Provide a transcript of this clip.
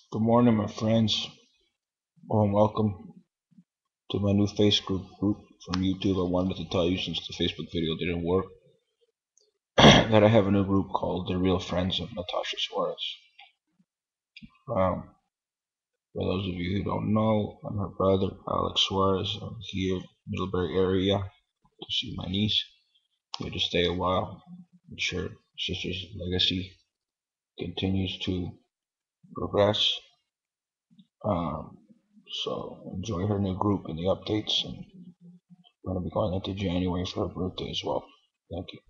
Good morning, my friends. Welcome to my new Facebook group from YouTube. I wanted to tell you since the Facebook video didn't work that I have a new group called The Real Friends of Natasha Suarez. Um, for those of you who don't know, I'm her brother, Alex Suarez. I'm here, Middlebury area, to see my niece. Here to stay a while. I'm sure sister's legacy continues to progress. Um, so enjoy her new group and the updates. And we're going to be going into January for her birthday as well. Thank you.